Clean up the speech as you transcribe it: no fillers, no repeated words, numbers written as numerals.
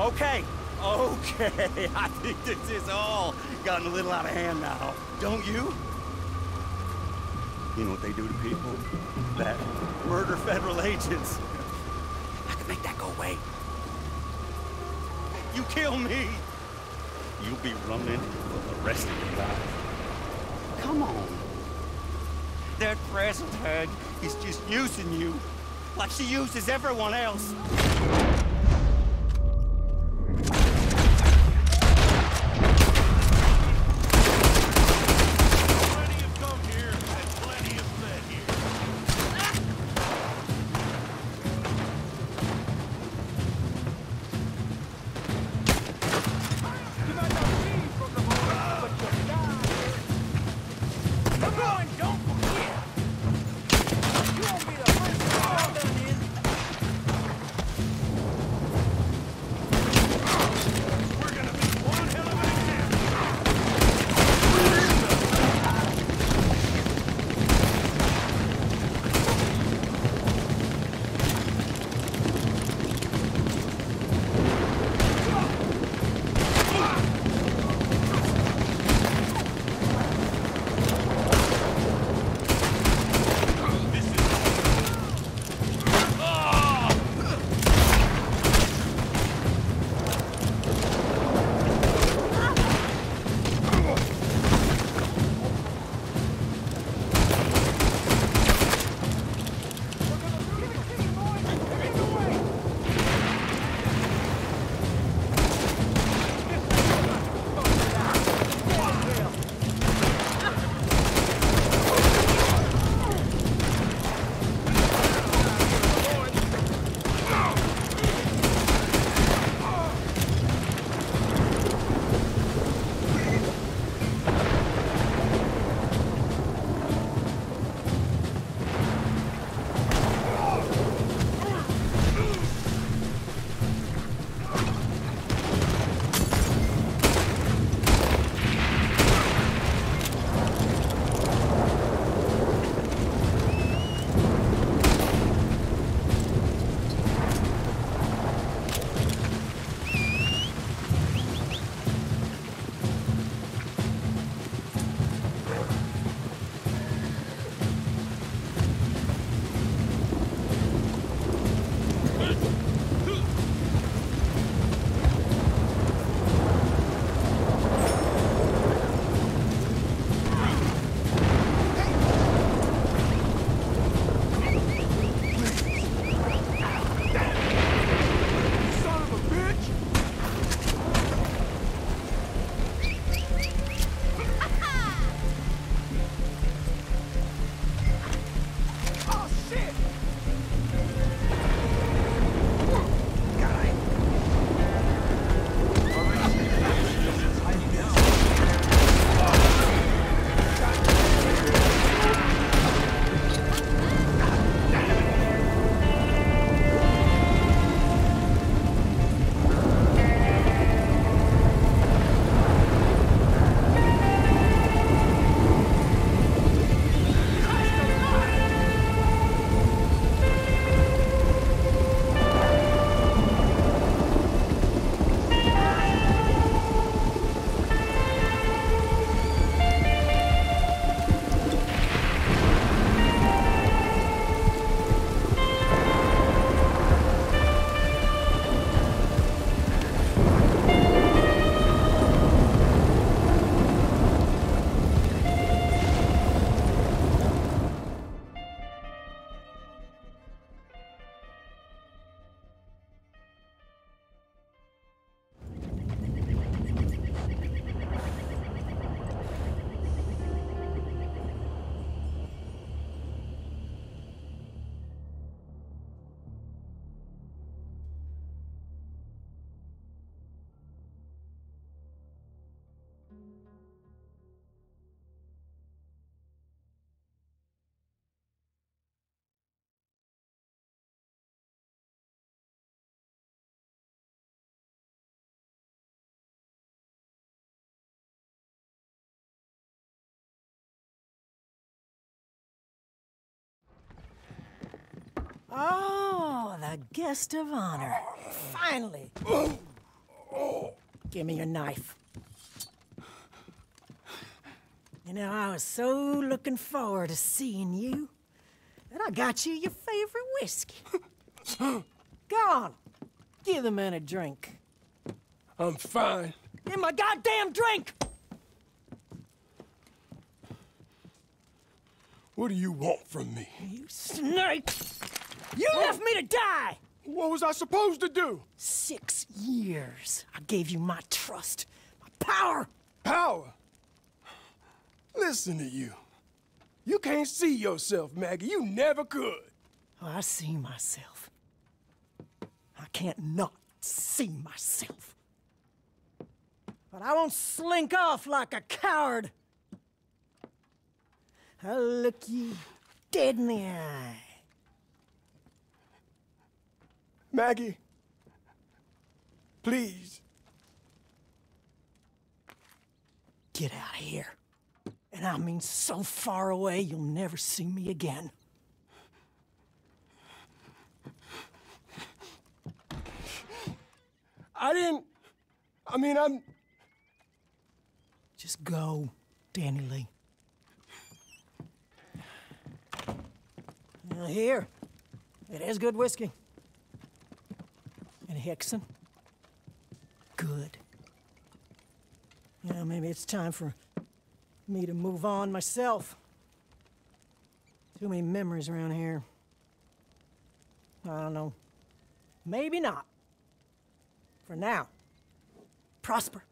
Okay, okay. I think this is all gotten a little out of hand now. Don't you? You know what they do to people? That murder federal agents. I can make that go away. You kill me, you'll be running for the rest of your life. Come on. That present hag is just using you like she uses everyone else. Oh, the guest of honor. Finally. Give me your knife. You know, I was so looking forward to seeing you that I got you your favorite whiskey. Go on, give the man a drink. I'm fine. Give him a goddamn drink! What do you want from me? You snake! You left me to die! What was I supposed to do? 6 years. I gave you my trust, my power. Power? Listen to you. You can't see yourself, Maggie. You never could. Oh, I see myself. I can't not see myself. But I won't slink off like a coward. I'll look you dead in the eye. Maggie, please. Get out of here. And I mean so far away you'll never see me again. I'm... Just go, Danny Lee. Now here, it is good whiskey. And Hickson, good. Yeah, maybe it's time for me to move on myself. Too many memories around here. I don't know. Maybe not. For now, prosper.